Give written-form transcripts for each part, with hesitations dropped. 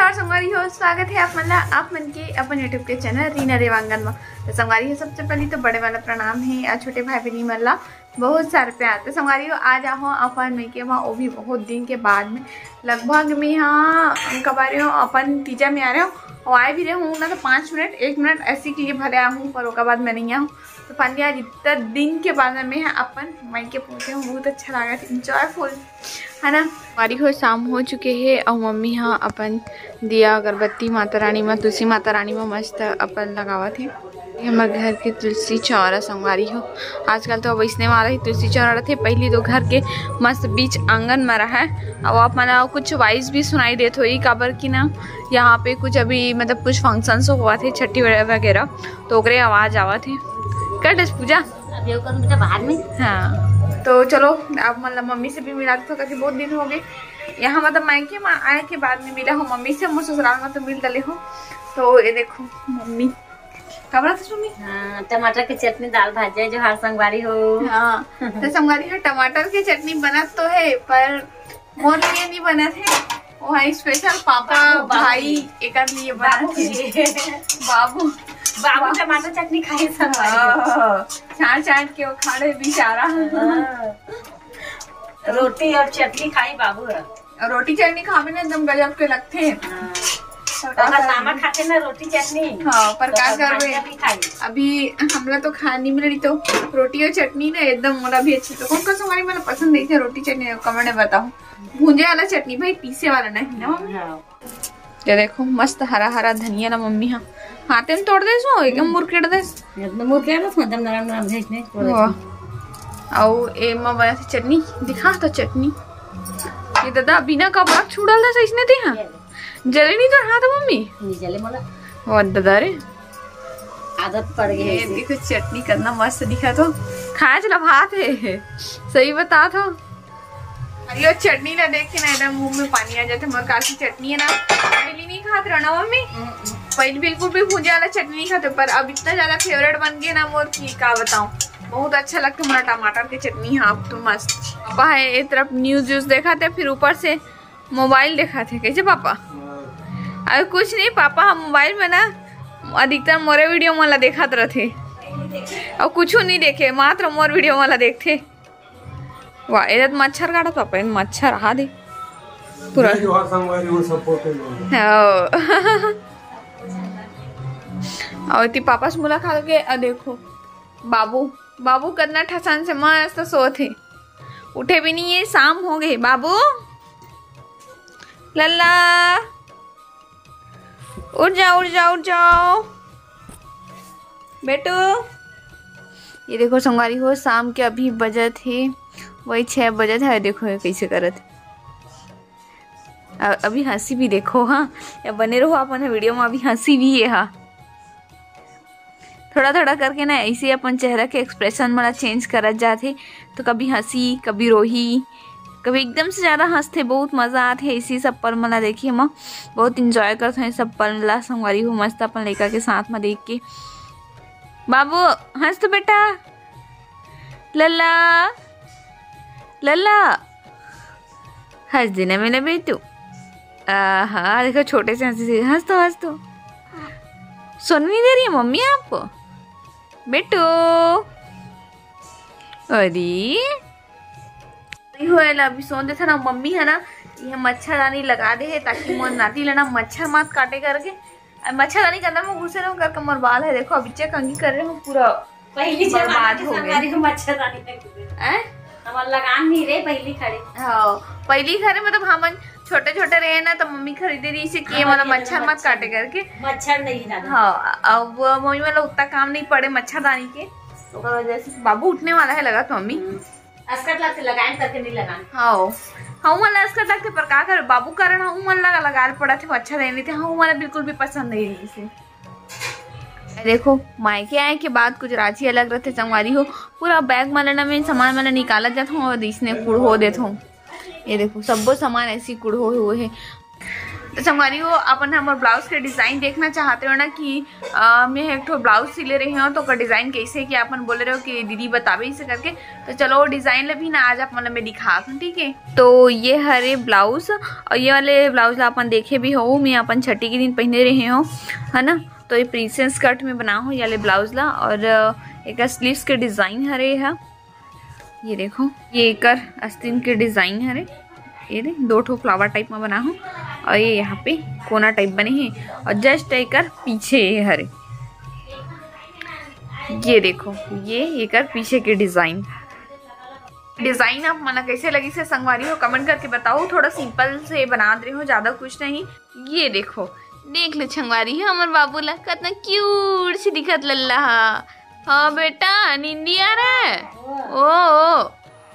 नमस्कार संगवारी हो, स्वागत है आप मन के अपन यूट्यूब के चैनल रीना रेवांगन में। तो संगवारी हो, सबसे पहले तो बड़े वाला प्रणाम है और छोटे भाई बहनी मन ला बहुत सारे प्यार। तो संगवारी हो, आज आहो अपन में के वहाँ वो भी बहुत दिन के बाद में, लगभग मैं यहाँ कब आ रही हूँ, अपन तीजा में आ रहे हो और आए भी रहे हूँ ना तो 5 मिनट 1 मिनट ऐसी के लिए भले आ हूँ, पर उसके बाद मैं नहीं आऊँ। तो पानी आज इतना दिन के बाद में अपन माई के पहुँचे हूँ, बहुत अच्छा लगा, इंजॉयफुल है ना। हमारी हो शाम हो चुके हैं और मम्मी हाँ अपन दिया अगरबत्ती माता रानी में, तुलसी माता रानी में मस्त अपन लगावा थे। हमारे घर के तुलसी चौरा संगवारी हो, आजकल तो वैसने वाला ही तुलसी चौरा थे, पहली तो घर के मस्त बीच आंगन में रहा है। और आप मना कुछ वाइस भी सुनाई देते हो काबर की ना, यहाँ पे कुछ अभी मतलब कुछ फंक्शंस हुआ थे छठी वगैरह, तो ओकरे आवाज़ आवा थे। कर पूजा बाहर में। हाँ तो चलो अब मतलब मम्मी से भी मिला था, क्योंकि बहुत दिन हो गए यहाँ, मतलब मायके में आए के बाद में मिला हो मम्मी से, मुझे ससुराल में तो मिल डले हो। तो ये देखो मम्मी कबरा था मम्मी, हाँ टमाटर की चटनी दाल भाजी जो हर संगवारी हो। हाँ तो संगवारी है, टमाटर की चटनी बना तो है पर मोर लिए नहीं बना थे, वो है स्पेशल पापा भाई एक लिए बना थे। बाबू टमाटर चटनी खाई छाट छाट के वो खा रहे बेचारा। रोटी और चटनी खाई बाबू, रोटी चटनी खावे ना एकदम गजब के लगते हैं। नमक खाते ना रोटी चटनी। हाँ पर क्या करवे, अभी हमला तो खा नहीं मिल रही, तो रोटी और चटनी ना एकदम मोला भी अच्छी। तो कौन कौन हमारी मैंने पसंद नहीं थे रोटी चटनी, कमेंट में बताओ। भूंजे वाला चटनी भाई, पीसे वाला नहीं ना। ये देखो मस्त हरा हरा धनिया ना मम्मी हाँ हाथे में तोड़ दे सो एकदम मुरकेट दे एकदम नरम नरम भेजने। और ए मां बना थी चटनी, दिखा तो चटनी ये दादा बिना कपड़ा छुड़ल था सही थी। हाँ जले नहीं तो हाथ मम्मी नहीं जले मोला और दादा रे आदत पड़ गई है। देखो चटनी करना मस्त दिखा, तो खाए चला भात है, सही बता तो। अरे चटनी ना देख के ना एकदम मुंह में पानी आ जाता। मोर काकी चटनी है ना पहली नहीं खाते रहो ना मम्मी, पहले बिल्कुल भी भुंजा वाला चटनी नहीं खाते, पर अब इतना ज्यादा फेवरेट बन गया ना मोर की क्या बताऊं, बहुत अच्छा लगता है मेरा टमाटर की चटनी। हाँ तो मस्त। पापा है एक तरफ न्यूज देखा थे, फिर ऊपर से मोबाइल देखा थे। कैसे पापा? अरे कुछ नहीं पापा, हम मोबाइल में ना अधिकतर मोरे वीडियो वाला देखा थे और कुछ नहीं देखे, मात्र मोर वीडियो वाला देखते। वाह ये मच्छर काटा पापा, मच्छर आ दे पूरा। और ती पापा से मुलाकात के देखो बाबू बाबू कितना ठसान से मस्त सोते, उठे भी नहीं है, शाम हो गई। बाबू लल्ला उठ जाओ उठ जाओ उठ जाओ बेटू। ये देखो संगवारी हो, शाम के अभी बजे थे वही 6 बजे थे। देखो ये कैसे करत, अभी हंसी भी देखो। हाँ या बने रहो अपन वीडियो में, अभी हंसी भी है। हाँ थोड़ा थोड़ा करके ना ऐसे अपन चेहरा के एक्सप्रेशन मला चेंज करत जाते, तो कभी हंसी कभी रोही, कभी एकदम से ज़्यादा हंसते, बहुत मज़ा आते है। इसी सब पल मला देखिए माँ बहुत इंजॉय करते हैं सब पल ला संगवारी हो, मस्त अपन लड़का के साथ में देख के। बाबू हंस तो बेटा, लल्ला लल्ला हंस देना मेरा बेटू। हाँ देखो छोटे से हंसी से हंस तो सुन नहीं दे रही है मम्मी आपको बेटू। अरे अभी सोते थे ना मम्मी है ना, ये मच्छरदानी लगा दे है ताकि मोर नाती लेना मच्छर मत काटे करके। मच्छरदानी के अंदर में घुसे रहो करके मोर बाल है देखो अभी कंगी कर रहे हूँ, पूरा बर्बाद हो गए। मच्छरदानी हमारे लगान नहीं रहे पहली खड़े। हाँ पहली खड़े मतलब हम छोटे छोटे रहे ना, तो मम्मी खरीदे रही इसे किए मतलब मच्छर मत काटे करके, मच्छर नहीं दादा। हाँ अब मम्मी मतलब उतना काम नहीं पड़े मच्छरदानी के, तो वजह से बाबू उठने वाला है लगा तो मम्मी अस्कट लगते लगाए करके नहीं लगान। हाँ हाँ मला अस्कट लगते, पर का कर बाबू कारण हाँ मन लगा पड़ा थे, अच्छा देने थे। हाँ मला बिल्कुल भी पसंद नहीं रही इसे। देखो मायके आए के बाद कुछ राजी अलग रहते संगवारी हो, पूरा बैग मलना में सामान वाला निकाला जाता हूँ और इसने कुड़ हो देता हूँ। ये देखो सबो सामान ऐसी कुड़ हुए है। तो संगवारी हो अपन हमर ब्लाउज के डिजाइन देखना चाहते हो ना कि मैं एक ठो ब्लाउज सिले रही हूँ तो डिजाइन कैसे कि अपन बोले रहे हो कि दीदी बतावे इसे करके। तो चलो डिजाइन ले भी ना आज आप मतलब मैं दिखा दूँ, ठीक है। तो ये हरे ब्लाउज और ये वाले ब्लाउज ला अपन देखे भी हो, मैं अपन छठी के दिन पहने रहे हो है ना। तो ये प्रिंसेस कट में बना हूँ ये वाले ब्लाउज ला और एक स्लीव्स के डिजाइन हरे है। ये देखो ये एक आस्तीन के डिजाइन हरे, ये दे 2 ठो फ्लावर टाइप में बना हूँ और ये यहाँ पे कोना टाइप बने हैं और जस्ट एक पीछे ये हरे, ये देखो ये एक पीछे के डिजाइन आप मना कैसे लगी से संगवारी हो कमेंट करके बताओ। थोड़ा सिंपल से बना रही हो, ज्यादा कुछ नहीं। ये देखो देख लो संगवारी हो हमारे बाबू ला कितना क्यूट सी दिखत लल्ला। हाँ बेटा नींदी आ रहा है ओ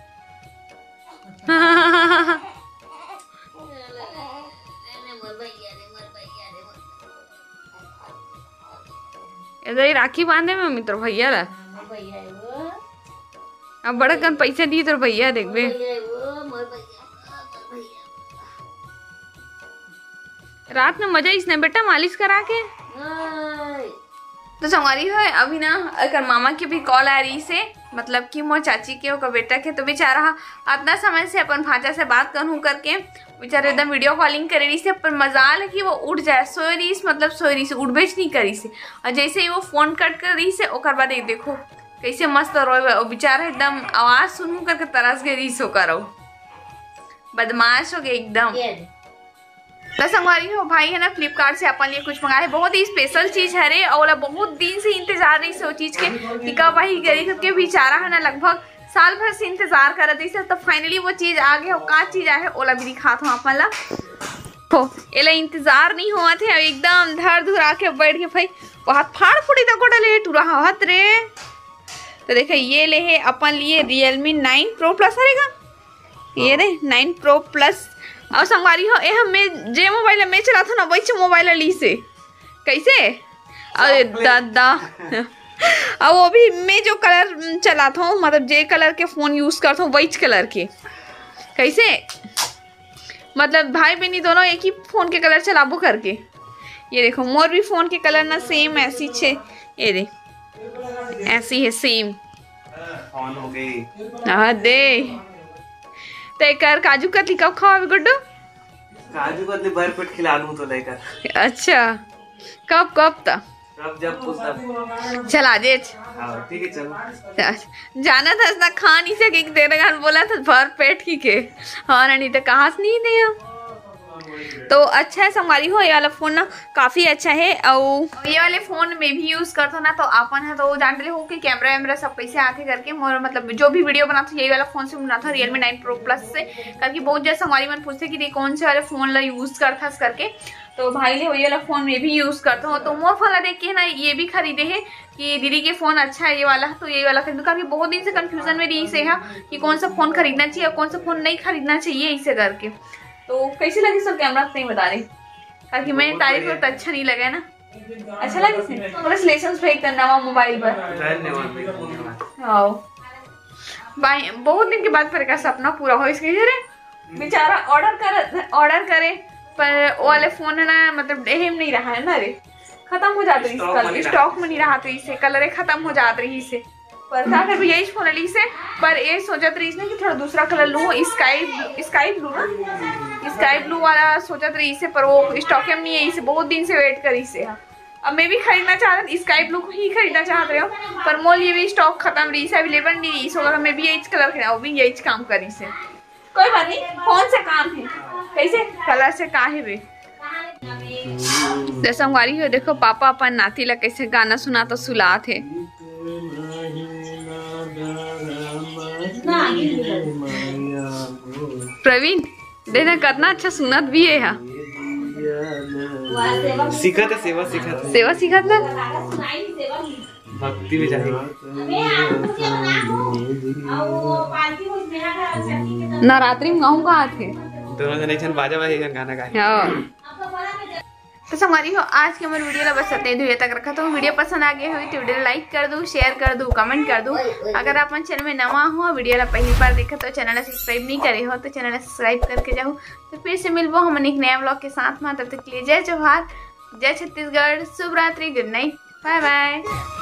इधर राखी बांधे में मित्र भैया ला अब बड़ा कन पैसे दिए तो भैया देखबे। रात में मजा इसने बेटा मालिश करा के। तो संगवारी है अभी ना अगर मामा की भी कॉल आ रही से मतलब कि मोर चाची के ओकर बेटा के, तो बेचारा इतना समय से अपन भाजा से बात करूँ करके बेचारे एकदम वीडियो कॉलिंग करे रही से, पर मजाल है कि वो उठ जाए सोए रही मतलब सोए रही से उठबेच नहीं करी से। और जैसे ही वो फोन कट कर रही से ओकर बाद एक देखो कैसे मस्त रोए बेचारा एकदम आवाज सुनू करके तरस गई रही सो करो बदमाश हो गए एकदम। तो संगवारी हो भाई है ना फ्लिपकार्ट से अपन लिए कुछ मंगाए, बहुत ही स्पेशल चीज है रे और बहुत दिन से इंतजार रही से वो चीज के कि कब वही गरी करके बेचारा है ना लगभग साल भर से इंतजार कर रही से। तो फाइनली वो चीज आ गया, का चीज आया है ओला भी दिखाता हूँ अपन ला। हो एला इंतजार नहीं हुआ थे एकदम धर धुर आके बैठ के भाई बहुत फाड़ फुड़ी तक डले टूरा हाथ रे। तो देखो ये ले है अपन लिए Realme 9 Pro Plus रहेगा, ये रे 9 Pro Plus। और संगवारी हो ये मैं जे मोबाइल में चला था ना वही मोबाइल ली से कैसे अरे दादा और वो भी मैं जो कलर चलाता हूँ मतलब जे कलर के फोन यूज करता हूँ वही कलर के कैसे मतलब भाई बहनी दोनों एक ही फोन के कलर चलाबो करके। ये देखो मोर भी फोन के कलर ना सेम ऐसी छे, ये दे ऐसी है सेम ऑन हो गई। हाँ दे तो एक काजू कतली कब खाओ गुड्डू? काजू कतली भर पेट खिला दूं तो लेकर। अच्छा कब कब तक जब तब चला दे। ठीक है चलो जाना था ना खा नहीं सके तेरे घर बोला था भर पेट की के हाँ नहीं तो कहाँ से नहीं दिया। तो अच्छा है संगवारी हो ये वाला फोन ना काफी अच्छा है और ये वाले फोन में भी यूज करता ना तो अपन है तो जान रहे हो कि कैमरा वैमरा सब कैसे आते करके मोर मतलब जो भी वीडियो बनाता यही वाला फोन से बना था Realme 9 Pro Plus से करके बहुत जैसे संगवारी मन पूछते कि कौन से वाले फोन ला यूज करता करके। तो भाई ले ये वाला फोन में भी यूज करता हूँ तो मोर फोन ला देख के ना ये भी खरीदे है कि दीदी के फोन अच्छा है ये वाला तो ये वाला खरीदू। काफी बहुत दिन से कंफ्यूजन में रही से है कि कौन सा फोन खरीदना चाहिए और कौन सा फोन नहीं खरीदना चाहिए इसे करके। तो कैसे लगी सब कैमरा नहीं बता रही ताकि मैंने तारीफ तो अच्छा नहीं लगा ना, अच्छा लगे कांग्रेचुलेशंस भाई करना हुआ मोबाइल पर। हाँ भाई बहुत दिन के बाद पर का सपना पूरा हो इसके रे बेचारा ऑर्डर करे पर वो वाले फोन है ना मतलब एम नहीं रहा है ना रे खत्म हो जाते रही स्टॉक में नहीं रहा तो इसे कलर खत्म हो जाते रही इसे पर था फिर यही फोन ली से पर ये सोचत रही इसने कि थोड़ा दूसरा कलर लूँ स्काई ब्लू वाला सोचत रही से पर वो स्टॉक में नहीं है इसे बहुत दिन से वेट करी से। अब मैं भी खरीदना चाहता स्काई ब्लू को ही खरीदना चाहते रहे हो पर मोल ये भी स्टॉक खत्म रही से अवेलेबल नहीं रही से मैं भी यही कलर खरीदा वो भी यही काम करी से। कोई बात नहीं फोन से काम है कैसे कलर से काहे वे। जैसा संगवारी हो देखो पापा अपन नाती ला कैसे गाना सुना तो सुला थे। प्रवीण देखना कितना अच्छा सुनत भी है सीखत है सेवा सीखत ना भक्ति में जाएगी नवरात्रि में गाँव कहाँ थे दोनों जने बाजा बाजा गाना गाए। तो संगवारी हो आज के हमारे वीडियो ला बस इतने दूर तक रखा। तो वीडियो पसंद आ गया हो तो वीडियो लाइक कर दो, शेयर कर दो, कमेंट कर दो। अगर आप चैनल में नवा हो, वीडियो ला पहली बार देखा तो चैनल सब्सक्राइब नहीं करे हो तो चैनल सब्सक्राइब करके जाओ। तो फिर से मिलबो हम एक नया ब्लॉग के साथ में। तब तक के लिए जय जवाहर, जय छत्तीसगढ़, शुभ रात्रि, गुड नाइट, बाय बाय।